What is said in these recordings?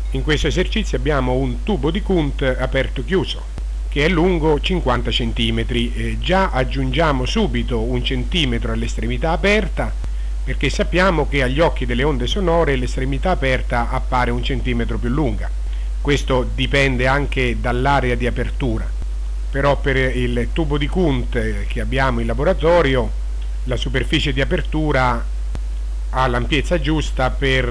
In questo esercizio abbiamo un tubo di Kundt aperto-chiuso che è lungo 50 cm. Già aggiungiamo subito 1 cm all'estremità aperta, perché sappiamo che agli occhi delle onde sonore l'estremità aperta appare 1 cm più lunga. Questo dipende anche dall'area di apertura, però per il tubo di Kundt che abbiamo in laboratorio la superficie di apertura ha l'ampiezza giusta per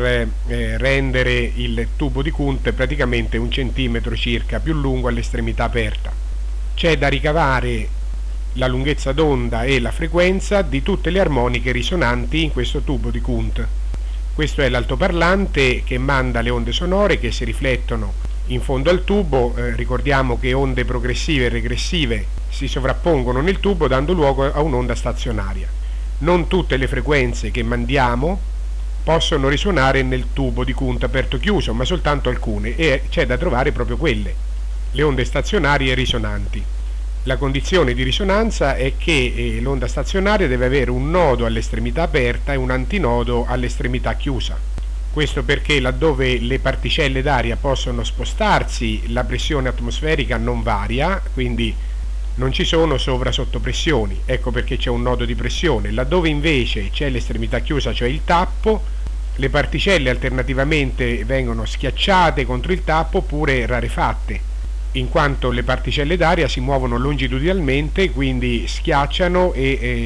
rendere il tubo di Kundt praticamente 1 cm circa più lungo all'estremità aperta. C'è da ricavare la lunghezza d'onda e la frequenza di tutte le armoniche risonanti in questo tubo di Kundt. Questo è l'altoparlante che manda le onde sonore che si riflettono in fondo al tubo. Ricordiamo che onde progressive e regressive si sovrappongono nel tubo dando luogo a un'onda stazionaria. Non tutte le frequenze che mandiamo possono risuonare nel tubo di Kundt aperto-chiuso, ma soltanto alcune, e c'è da trovare proprio quelle, le onde stazionarie risonanti. La condizione di risonanza è che l'onda stazionaria deve avere un nodo all'estremità aperta e un antinodo all'estremità chiusa. Questo perché laddove le particelle d'aria possono spostarsi, la pressione atmosferica non varia, quindi non ci sono sottopressioni, ecco perché c'è un nodo di pressione. Laddove invece c'è l'estremità chiusa, cioè il tappo, le particelle alternativamente vengono schiacciate contro il tappo oppure rarefatte, in quanto le particelle d'aria si muovono longitudinalmente, quindi schiacciano e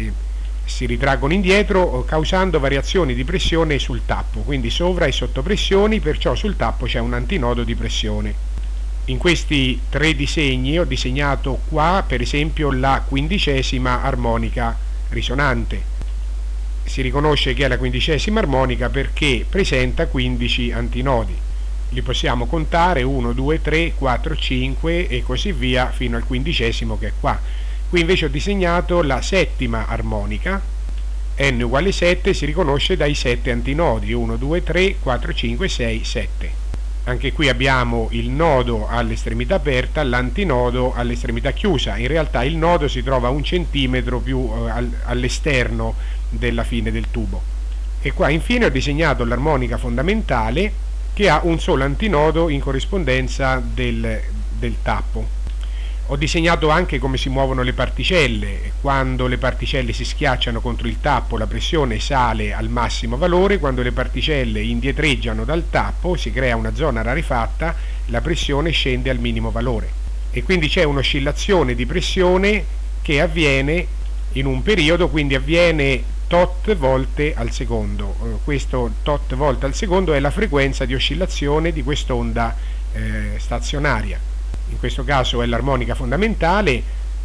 si ritraggono indietro, causando variazioni di pressione sul tappo, quindi sovra e sottopressioni, perciò sul tappo c'è un antinodo di pressione. In questi 3 disegni ho disegnato qua per esempio la 15ª armonica risonante. Si riconosce che è la 15ª armonica perché presenta 15 antinodi. Li possiamo contare 1, 2, 3, 4, 5 e così via fino al 15° che è qua. Qui invece ho disegnato la 7ª armonica, n uguale 7, si riconosce dai 7 antinodi, 1, 2, 3, 4, 5, 6, 7. Anche qui abbiamo il nodo all'estremità aperta, l'antinodo all'estremità chiusa. In realtà il nodo si trova 1 centimetro più all'esterno della fine del tubo. E qua infine ho disegnato l'armonica fondamentale che ha un solo antinodo in corrispondenza del tappo. Ho disegnato anche come si muovono le particelle. Quando le particelle si schiacciano contro il tappo la pressione sale al massimo valore, quando le particelle indietreggiano dal tappo si crea una zona rarefatta, la pressione scende al minimo valore. E quindi c'è un'oscillazione di pressione che avviene in un periodo, quindi avviene tot volte al secondo. Questo tot volte al secondo è la frequenza di oscillazione di quest'onda stazionaria. In questo caso è l'armonica fondamentale,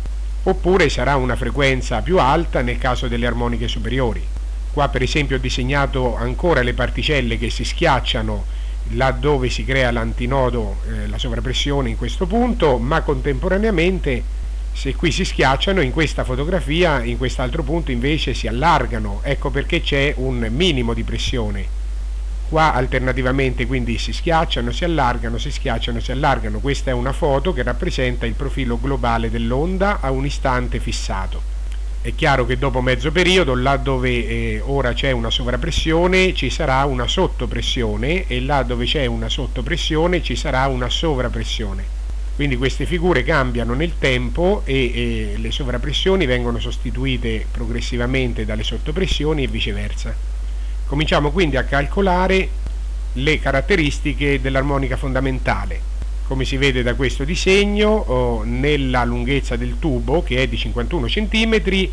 oppure sarà una frequenza più alta nel caso delle armoniche superiori. Qua per esempio ho disegnato ancora le particelle che si schiacciano laddove si crea l'antinodo, la sovrappressione in questo punto, ma contemporaneamente se qui si schiacciano in questa fotografia, in quest'altro punto invece si allargano, ecco perché c'è un minimo di pressione. Qua alternativamente quindi si schiacciano, si allargano, si schiacciano, si allargano. Questa è una foto che rappresenta il profilo globale dell'onda a un istante fissato. È chiaro che dopo mezzo periodo, là dove ora c'è una sovrappressione, ci sarà una sottopressione, e là dove c'è una sottopressione ci sarà una sovrappressione. Quindi queste figure cambiano nel tempo e le sovrappressioni vengono sostituite progressivamente dalle sottopressioni e viceversa. Cominciamo quindi a calcolare le caratteristiche dell'armonica fondamentale. Come si vede da questo disegno, nella lunghezza del tubo, che è di 51 cm,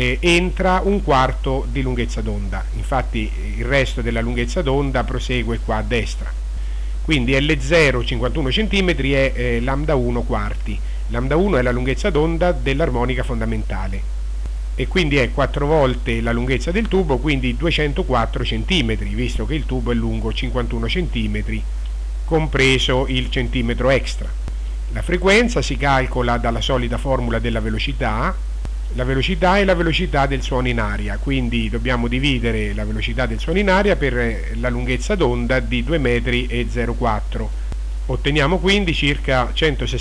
entra 1/4 di lunghezza d'onda. Infatti il resto della lunghezza d'onda prosegue qua a destra. Quindi L0 51 cm è lambda 1 quarti. Lambda 1 è la lunghezza d'onda dell'armonica fondamentale. E quindi è 4 volte la lunghezza del tubo, quindi 204 cm, visto che il tubo è lungo 51 cm, compreso il centimetro extra. La frequenza si calcola dalla solita formula della velocità. La velocità è la velocità del suono in aria, quindi dobbiamo dividere la velocità del suono in aria per la lunghezza d'onda di 2,04 m. Otteniamo quindi circa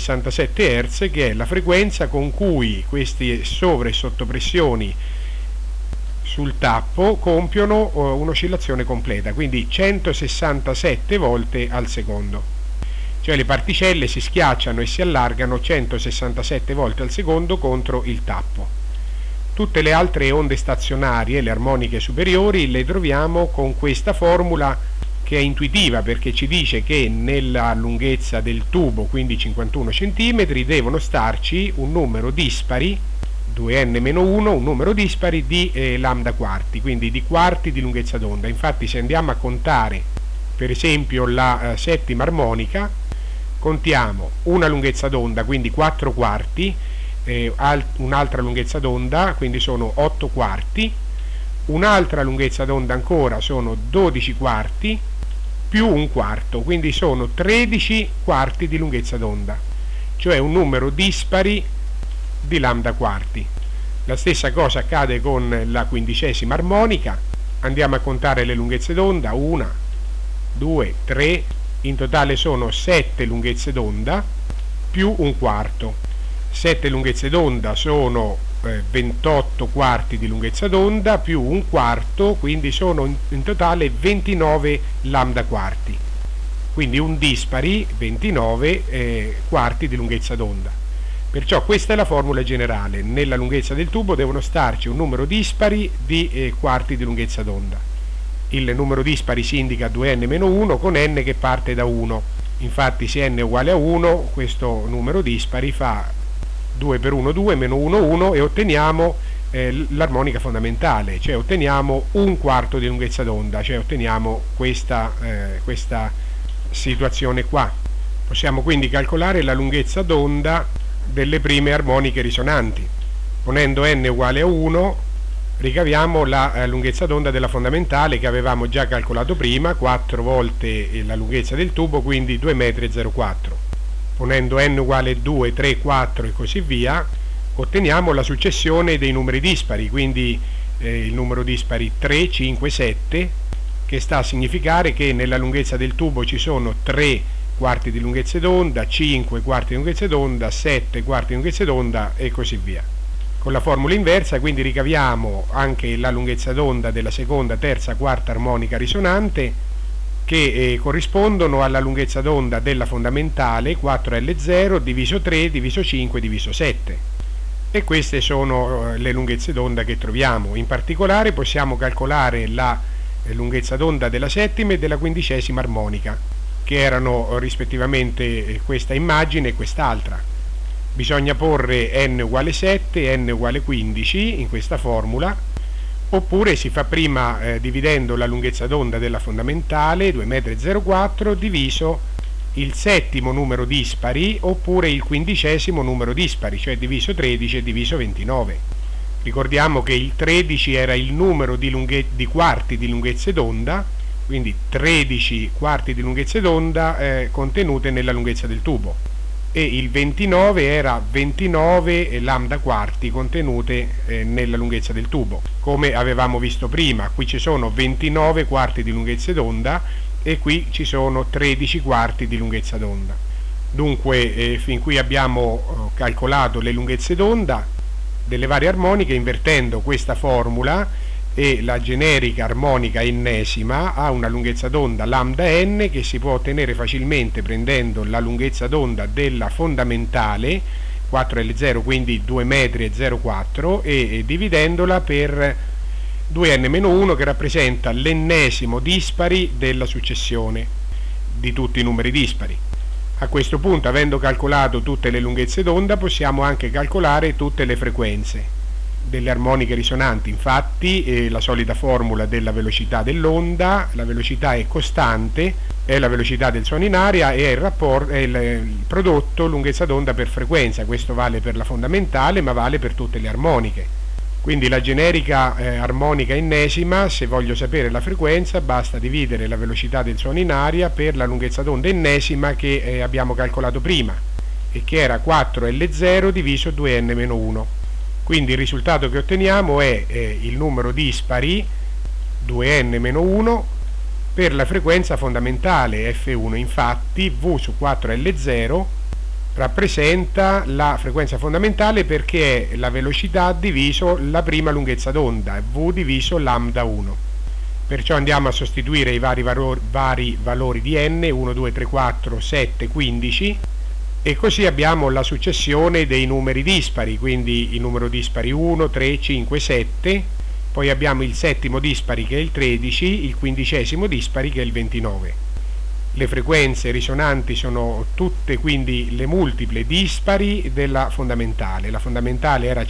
167 Hz, che è la frequenza con cui queste sovra e sottopressioni sul tappo compiono un'oscillazione completa, quindi 167 volte al secondo. Cioè le particelle si schiacciano e si allargano 167 volte al secondo contro il tappo. Tutte le altre onde stazionarie, le armoniche superiori, le troviamo con questa formula che è intuitiva, perché ci dice che nella lunghezza del tubo, quindi 51 cm, devono starci un numero dispari 2n-1, un numero dispari di lambda quarti, quindi di quarti di lunghezza d'onda. Infatti se andiamo a contare per esempio la settima armonica, contiamo una lunghezza d'onda, quindi 4 quarti, un'altra lunghezza d'onda, quindi sono 8 quarti, un'altra lunghezza d'onda ancora sono 12 quarti, più un quarto, quindi sono 13 quarti di lunghezza d'onda, cioè un numero dispari di lambda quarti. La stessa cosa accade con la quindicesima armonica. Andiamo a contare le lunghezze d'onda: 1, 2, 3, in totale sono 7 lunghezze d'onda più un quarto. 7 lunghezze d'onda sono 28 quarti di lunghezza d'onda più un quarto, quindi sono in totale 29 lambda quarti, quindi un dispari 29 quarti di lunghezza d'onda. Perciò questa è la formula generale: nella lunghezza del tubo devono starci un numero dispari di quarti di lunghezza d'onda. Il numero dispari si indica 2n-1 con n che parte da 1. Infatti se n è uguale a 1, questo numero dispari fa 2 per 1 2, meno 1 1, e otteniamo l'armonica fondamentale, cioè otteniamo un quarto di lunghezza d'onda, cioè otteniamo questa situazione qua. Possiamo quindi calcolare la lunghezza d'onda delle prime armoniche risonanti. Ponendo n uguale a 1 ricaviamo la lunghezza d'onda della fondamentale, che avevamo già calcolato prima, 4 volte la lunghezza del tubo, quindi 2,04 m. Ponendo n uguale a 2, 3, 4 e così via, otteniamo la successione dei numeri dispari, quindi il numero dispari 3, 5, 7, che sta a significare che nella lunghezza del tubo ci sono 3 quarti di lunghezza d'onda, 5 quarti di lunghezza d'onda, 7 quarti di lunghezza d'onda e così via. Con la formula inversa quindi ricaviamo anche la lunghezza d'onda della seconda, terza, quarta armonica risonante, che corrispondono alla lunghezza d'onda della fondamentale 4L0 diviso 3 diviso 5 diviso 7, e queste sono le lunghezze d'onda che troviamo. In particolare possiamo calcolare la lunghezza d'onda della settima e della quindicesima armonica, che erano rispettivamente questa immagine e quest'altra. Bisogna porre n uguale 7 e n uguale 15 in questa formula, oppure si fa prima dividendo la lunghezza d'onda della fondamentale 2,04 m diviso il settimo numero dispari, oppure il quindicesimo numero dispari, cioè diviso 13 e diviso 29. Ricordiamo che il 13 era il numero di quarti di lunghezze d'onda, quindi 13 quarti di lunghezza d'onda contenute nella lunghezza del tubo, e il 29 era 29 lambda quarti contenute nella lunghezza del tubo. Come avevamo visto prima, qui ci sono 29 quarti di lunghezza d'onda e qui ci sono 13 quarti di lunghezza d'onda. Dunque fin qui abbiamo calcolato le lunghezze d'onda delle varie armoniche invertendo questa formula, e la generica armonica ennesima ha una lunghezza d'onda lambda n che si può ottenere facilmente prendendo la lunghezza d'onda della fondamentale 4L0, quindi 2,04 m, e dividendola per 2n-1, che rappresenta l'ennesimo dispari della successione di tutti i numeri dispari. A questo punto, avendo calcolato tutte le lunghezze d'onda, possiamo anche calcolare tutte le frequenze delle armoniche risonanti. Infatti la solita formula della velocità dell'onda: la velocità è costante, è la velocità del suono in aria, e è il prodotto lunghezza d'onda per frequenza. Questo vale per la fondamentale, ma vale per tutte le armoniche. Quindi la generica armonica ennesima, se voglio sapere la frequenza, basta dividere la velocità del suono in aria per la lunghezza d'onda ennesima che abbiamo calcolato prima, e che era 4L0 diviso 2n-1. Quindi il risultato che otteniamo è il numero dispari 2n-1 per la frequenza fondamentale F1. Infatti V su 4L0 rappresenta la frequenza fondamentale perché è la velocità diviso la prima lunghezza d'onda, v diviso lambda 1. Perciò andiamo a sostituire i vari valori di n, 1, 2, 3, 4, 7, 15, e così abbiamo la successione dei numeri dispari, quindi il numero dispari 1, 3, 5, 7, poi abbiamo il settimo dispari che è il 13, il quindicesimo dispari che è il 29. Le frequenze risonanti sono tutte quindi le multiple dispari della fondamentale. La fondamentale era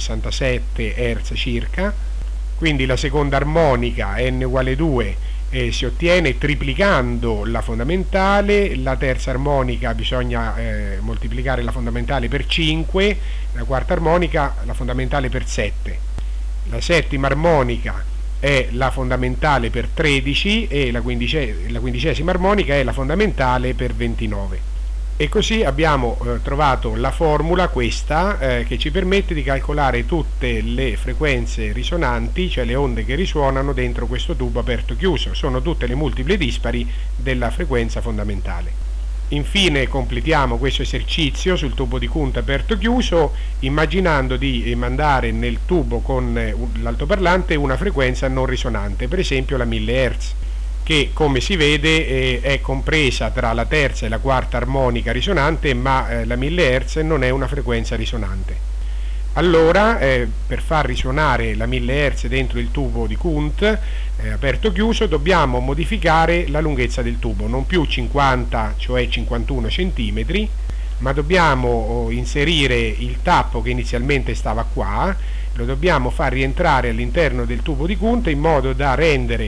167 Hz circa, quindi la seconda armonica n uguale 2 si ottiene triplicando la fondamentale, la terza armonica bisogna moltiplicare la fondamentale per 5, la quarta armonica la fondamentale per 7, la settima armonica è la fondamentale per 13 e la quindicesima armonica è la fondamentale per 29. E così abbiamo trovato la formula, questa, che ci permette di calcolare tutte le frequenze risonanti, cioè le onde che risuonano dentro questo tubo aperto chiuso. Sono tutte le multiple dispari della frequenza fondamentale. Infine completiamo questo esercizio sul tubo di Kundt aperto chiuso immaginando di mandare nel tubo con l'altoparlante una frequenza non risonante, per esempio la 1000 Hz, che come si vede è compresa tra la terza e la quarta armonica risonante, ma la 1000 Hz non è una frequenza risonante. Allora, per far risuonare la 1000 Hz dentro il tubo di Kundt aperto chiuso dobbiamo modificare la lunghezza del tubo, non più 50, cioè 51 cm, ma dobbiamo inserire il tappo che inizialmente stava qua, lo dobbiamo far rientrare all'interno del tubo di Kundt in modo da rendere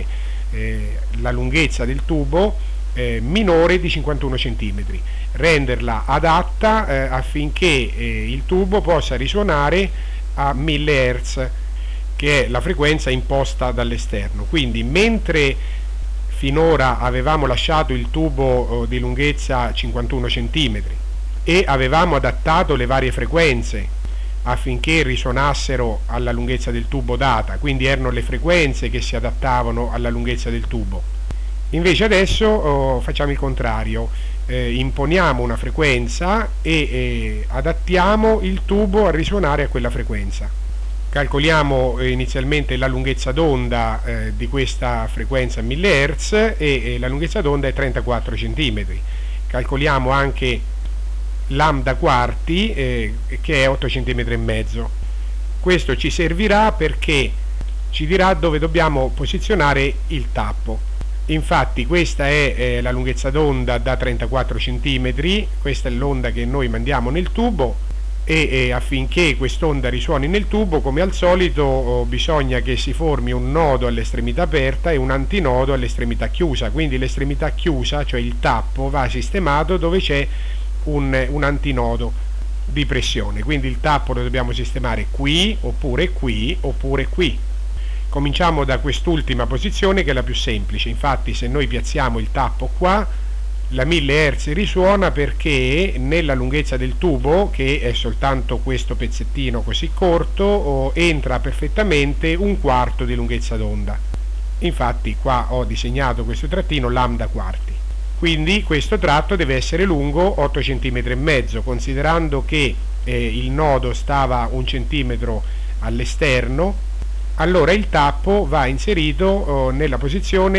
la lunghezza del tubo minore di 51 cm, renderla adatta affinché il tubo possa risuonare a 1000 Hz, che è la frequenza imposta dall'esterno. Quindi mentre finora avevamo lasciato il tubo di lunghezza 51 cm e avevamo adattato le varie frequenze affinché risuonassero alla lunghezza del tubo data, quindi erano le frequenze che si adattavano alla lunghezza del tubo. Invece adesso facciamo il contrario, imponiamo una frequenza e adattiamo il tubo a risuonare a quella frequenza. Calcoliamo inizialmente la lunghezza d'onda di questa frequenza 1000 Hz e la lunghezza d'onda è 34 cm. Calcoliamo anche lambda quarti che è 8 cm e mezzo. Questo ci servirà perché ci dirà dove dobbiamo posizionare il tappo. Infatti questa è la lunghezza d'onda da 34 cm, questa è l'onda che noi mandiamo nel tubo e affinché quest'onda risuoni nel tubo, come al solito bisogna che si formi un nodo all'estremità aperta e un antinodo all'estremità chiusa, quindi l'estremità chiusa, cioè il tappo, va sistemato dove c'è un antinodo di pressione, quindi il tappo lo dobbiamo sistemare qui, oppure qui, oppure qui. Cominciamo da quest'ultima posizione che è la più semplice. Infatti se noi piazziamo il tappo qua, la 1000 Hz risuona perché nella lunghezza del tubo, che è soltanto questo pezzettino così corto, entra perfettamente un quarto di lunghezza d'onda. Infatti qua ho disegnato questo trattino lambda quarti. Quindi questo tratto deve essere lungo 8 cm e mezzo, considerando che il nodo stava 1 cm all'esterno. Allora il tappo va inserito nella posizione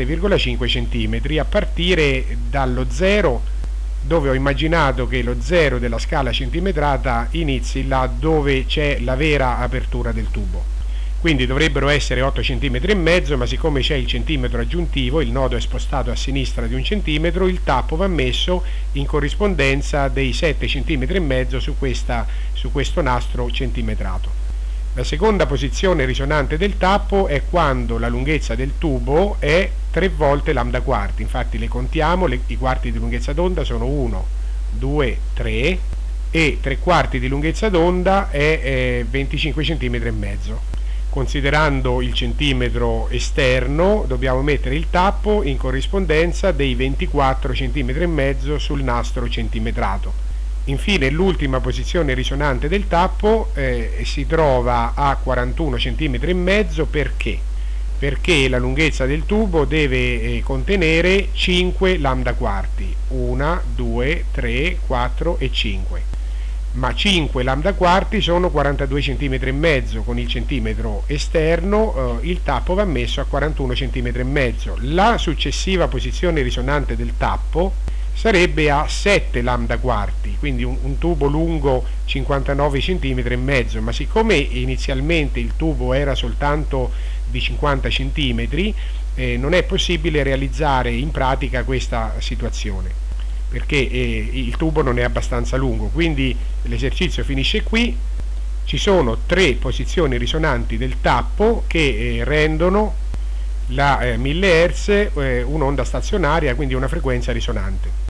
7,5 cm a partire dallo 0, dove ho immaginato che lo 0 della scala centimetrata inizi là dove c'è la vera apertura del tubo. Quindi dovrebbero essere 8 cm e mezzo, ma siccome c'è il centimetro aggiuntivo, il nodo è spostato a sinistra di 1 cm, il tappo va messo in corrispondenza dei 7 cm e mezzo su questo nastro centimetrato. La seconda posizione risonante del tappo è quando la lunghezza del tubo è 3 volte lambda quarti. Infatti le contiamo, i quarti di lunghezza d'onda sono 1, 2, 3 e 3 quarti di lunghezza d'onda è 25 cm e mezzo. Considerando il centimetro esterno dobbiamo mettere il tappo in corrispondenza dei 24 cm e mezzo sul nastro centimetrato. Infine l'ultima posizione risonante del tappo si trova a 41 cm e mezzo perché perché la lunghezza del tubo deve contenere 5 lambda quarti, 1, 2, 3, 4 e 5, ma 5 lambda quarti sono 42 cm e mezzo, con il centimetro esterno il tappo va messo a 41 cm e mezzo. La successiva posizione risonante del tappo sarebbe a 7 lambda quarti, quindi un tubo lungo 59 cm e mezzo, ma siccome inizialmente il tubo era soltanto di 50 cm, non è possibile realizzare in pratica questa situazione, perché il tubo non è abbastanza lungo. Quindi l'esercizio finisce qui. Ci sono 3 posizioni risonanti del tappo che rendono la 1000 Hz un'onda stazionaria, quindi una frequenza risonante.